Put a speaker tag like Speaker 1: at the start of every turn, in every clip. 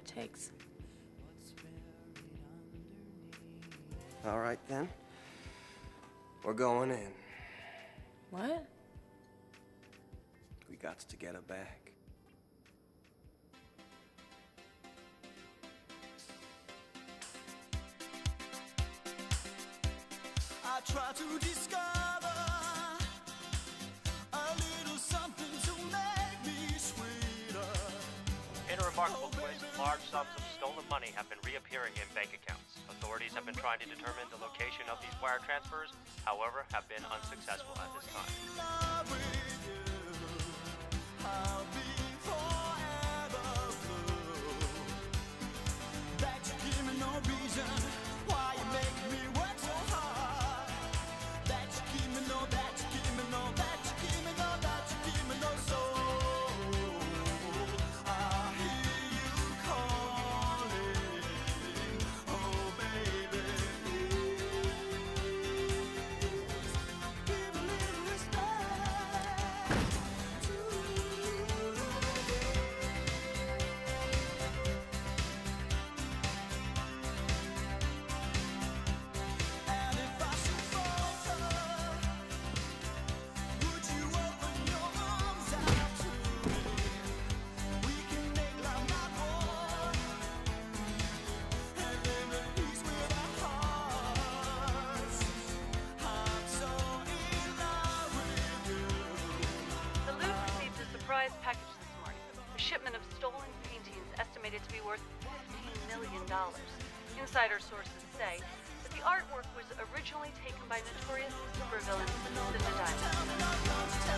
Speaker 1: takes.
Speaker 2: All right, then. We're going in.
Speaker 1: What?
Speaker 2: We got to get her back.
Speaker 3: I try to discover a little something to make me sweeter.
Speaker 4: In a remarkable twist, large sums of stolen money have been reappearing in bank accounts. Authorities have been trying to determine the location of these wire transfers, however, have been unsuccessful at this time.
Speaker 3: Love with you, I'll be forever blue. That you give me no reason why you make me work so hard. That you give me no, that you give me no, that you give me no, that you give me no soul. I hear you calling, oh baby. Give a little respect to And if I should falter, would you open your arms out to me? We can make love not war, and live in peace with our hearts. I'm so in love with you.
Speaker 5: The loot received a surprise package this morning. A shipment of stolen paintings estimated to be worth $15 million. Insider sources say that the artwork was originally taken by notorious supervillain Cindy Diamond.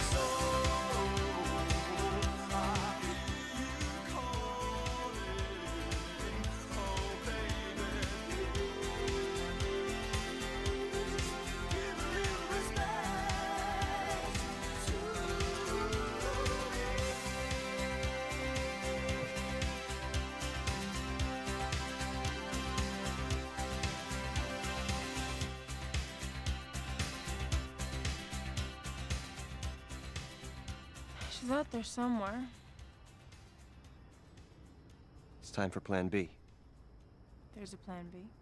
Speaker 1: She's out there somewhere.
Speaker 2: It's time for Plan B.
Speaker 1: There's a plan B.